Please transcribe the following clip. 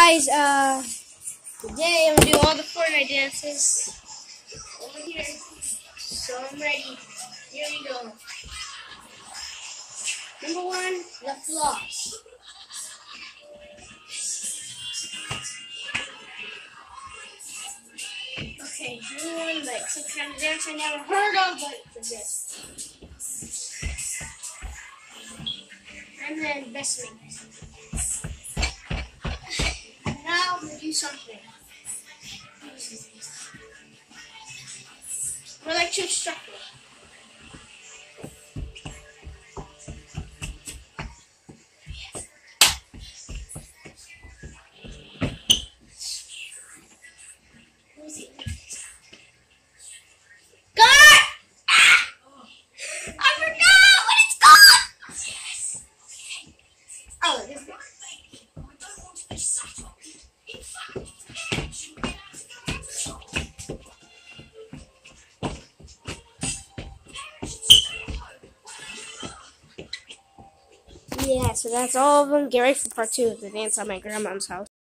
guys, today I'm gonna do all the Fortnite dances over here. So I'm ready. Here we go. Number one, the floss. Okay, number one, like some kind of dance I never heard of, but it's this. And then best me. Now I'm gonna do something. We're like two structure. Yeah, so that's all of them. Get ready for part 2 of the dance at my grandma's house.